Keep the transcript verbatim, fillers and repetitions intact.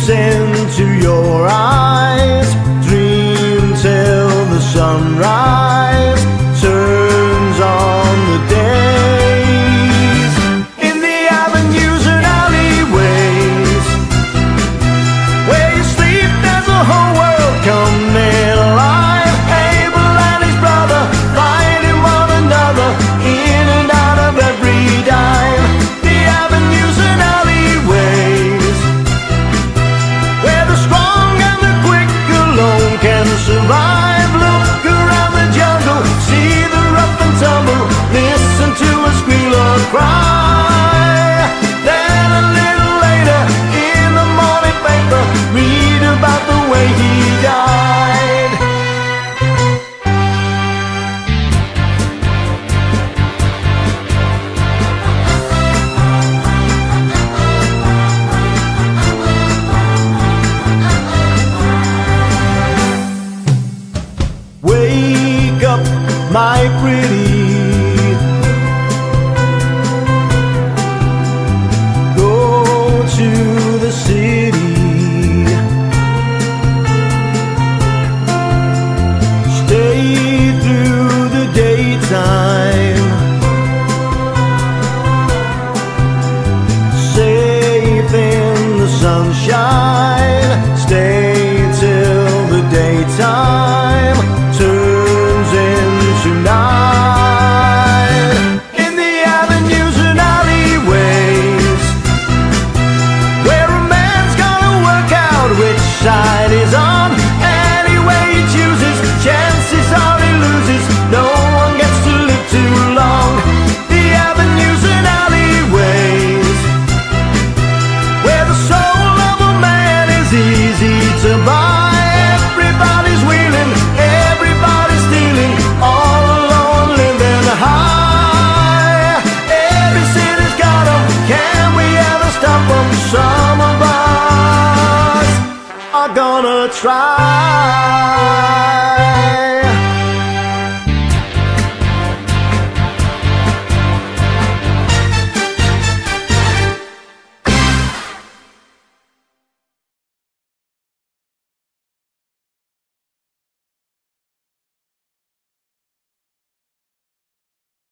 into your eyes. Dream till the sunrise turns on the days. In the avenues and alleyways, where you sleep there's a whole world coming alive. Abel and his brother fighting one another in and out of every dime. The avenues and alleyways, where the strong and the quick alone can survive. Look around the jungle, see the rough and tumble, listen to a squeal or cry. Then a little later in the morning paper, read about the way he died. Wake up, my pretty, go to the city, stay through the daytime, safe in the sunshine, stay till the daytime turns into night. In the avenues and alleyways, where a man's gonna work out which side is on. Any way he chooses, chances are he loses. No one gets to live too long. The avenues and alleyways, where the soul of a man is easy to buy. Everybody's wheeling, everybody's stealing, all alone living high. Every city's got 'em, can we ever stop 'em? Some of us are gonna try.